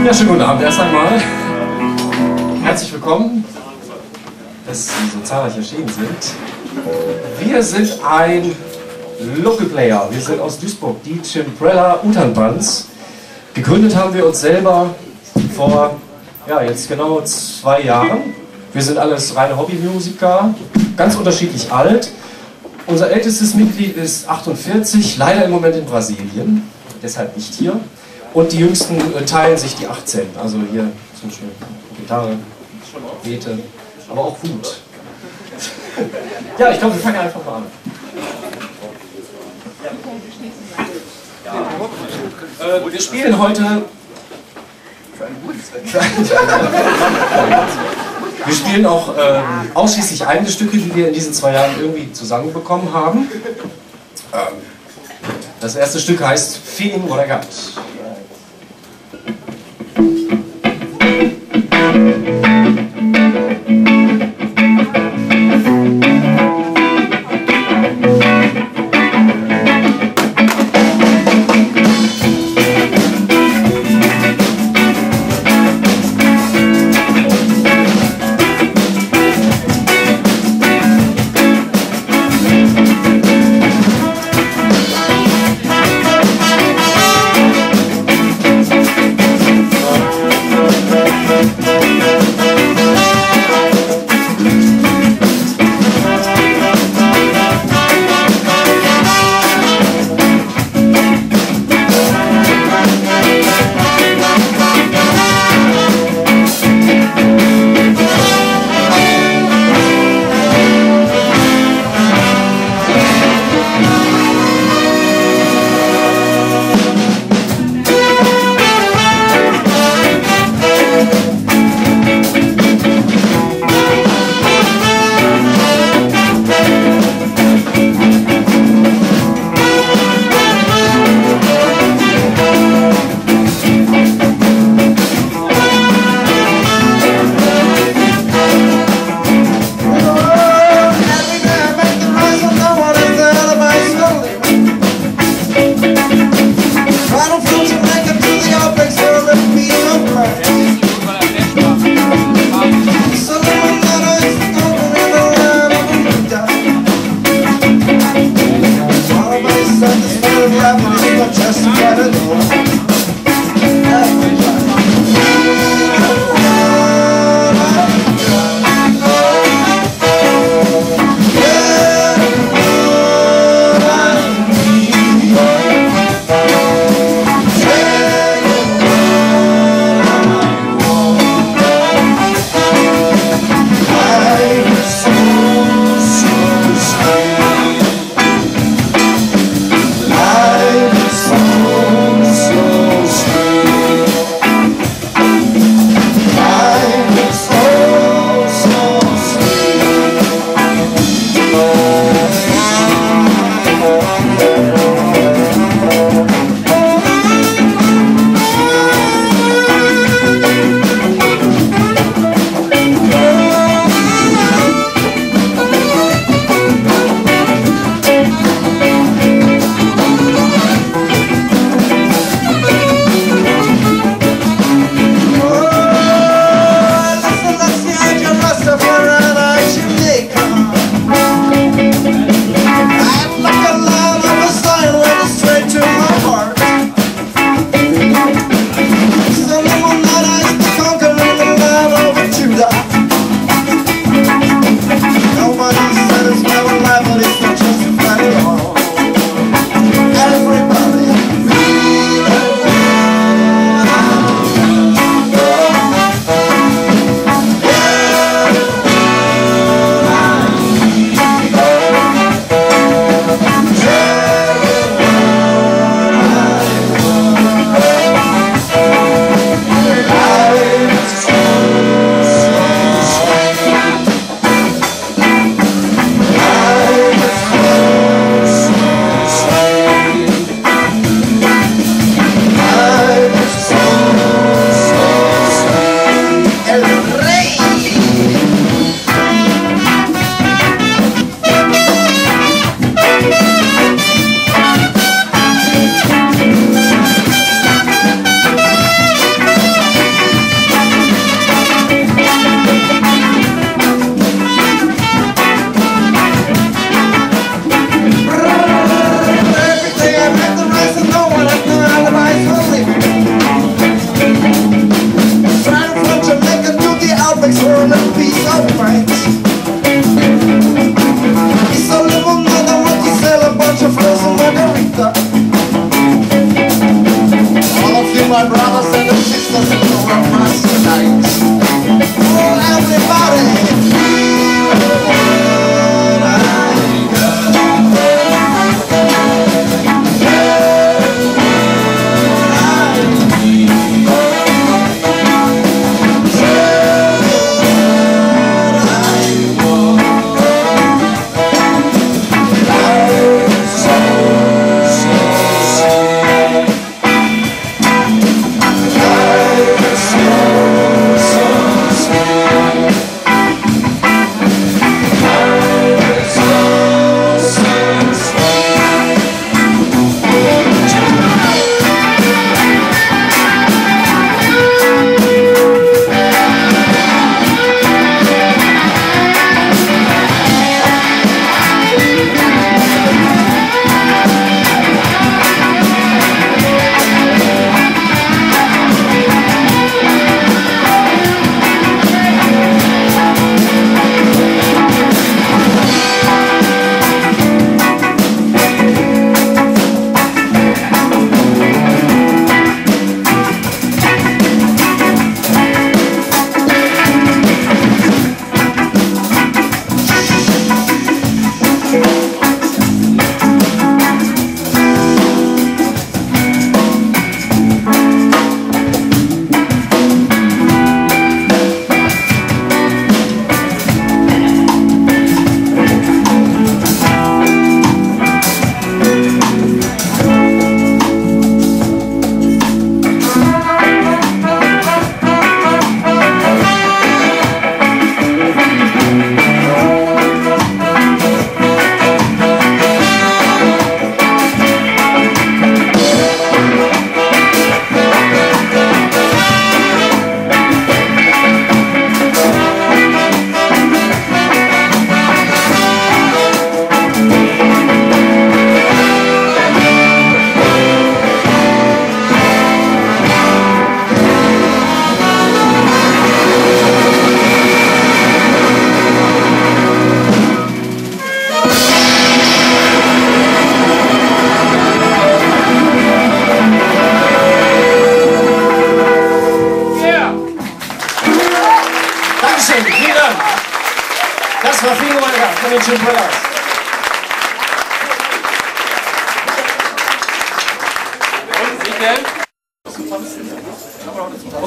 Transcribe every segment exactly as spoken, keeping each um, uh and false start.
Ja, schönen guten Abend erst einmal. Herzlich willkommen, dass Sie so zahlreich erschienen sind. Wir sind ein Local Player. Wir sind aus Duisburg, die Chimprella Utan Bands. Gegründet haben wir uns selber vor, ja, jetzt genau zwei Jahren. Wir sind alles reine Hobbymusiker, ganz unterschiedlich alt. Unser ältestes Mitglied ist achtundvierzig, leider im Moment in Brasilien, deshalb nicht hier. Und die Jüngsten teilen sich die achtzehn, also hier zum Beispiel Gitarre, Bete, aber auch Wut. Ja, ich glaube, wir fangen einfach mal an. Äh, wir spielen heute... Wir spielen auch ähm, ausschließlich eigene Stücke, die wir in diesen zwei Jahren irgendwie zusammenbekommen haben. Ähm, das erste Stück heißt Feeling What I Got.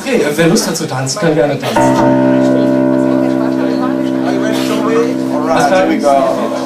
Okay, wer Lust hat zu tanzen, kann gerne tanzen. Are you ready to win? All right, here we go.